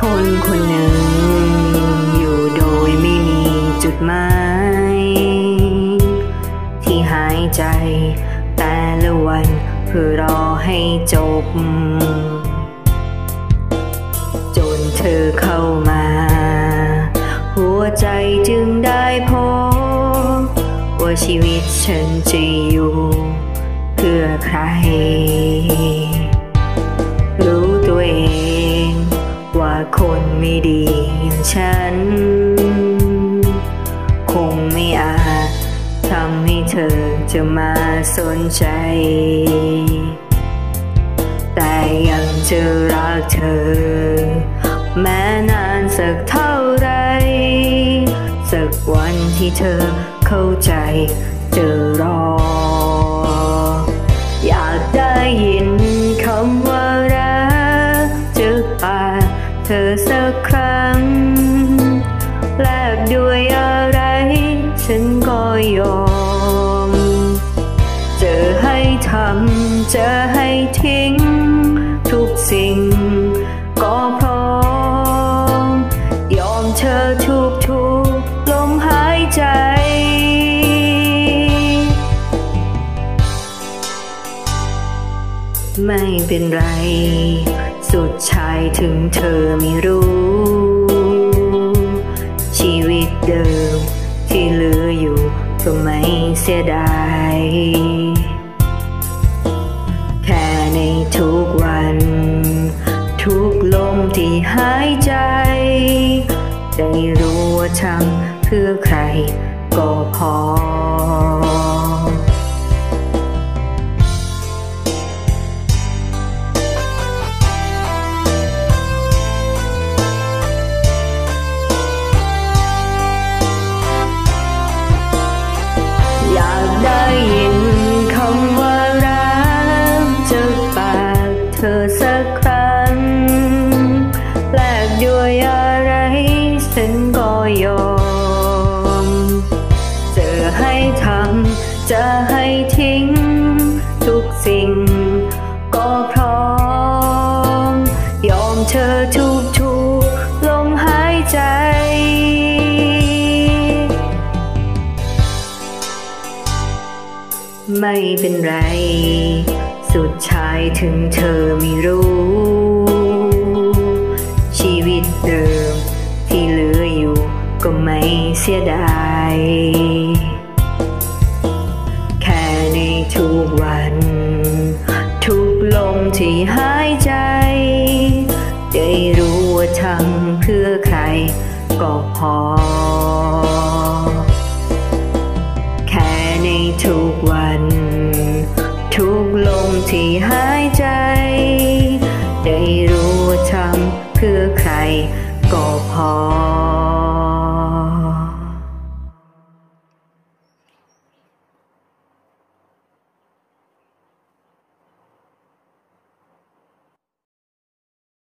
คนคนหนึ่งอยู่โดยไม่มีจุดหมายที่หายใจแต่ละวันเพื่อรอให้จบจนเธอเข้ามาหัวใจจึงได้พบว่าชีวิตฉันจะอยู่เพื่อใครรู้ตัวเองว่าคนไม่ดีอย่างฉันคงไม่อาจทำให้เธอจะมาสนใจแต่ยังจะรักเธอแม้นานสักเท่าไรสักวันที่เธอเข้าใจจะรออยากได้ยินคำว่ารักจากปากเธอสักครั้งแลกด้วยอะไรฉันก็ยอมจะให้ทำจะให้ทิ้งทุกสิ่งก็พร้อมยอมเธอทุกลมหายใจไม่เป็นไรสุดท้ายถึงเธอไม่รู้ชีวิตเดิมที่เหลืออยู่ก็ไม่เสียดายแค่ในทุกวันทุกลมที่หายใจได้รู้ว่าทำเพื่อใครก็พออยากได้ยินคำว่ารักจากปากเธอสักครั้งแลกด้วยอะไรฉันก็ยอมจะให้ทำจะให้ทิ้งทุกสิ่งก็พร้อมยอมเธอทุกลมหายใจไม่เป็นไรสุดท้ายถึงเธอไม่รู้ชีวิตเดิมที่เหลืออยู่ก็ไม่เสียดายแค่ในทุกวันทุกลมที่หายใจได้รู้ว่าทำเพื่อใครก็พอแค่ในทุกวันทุกลมที่หาย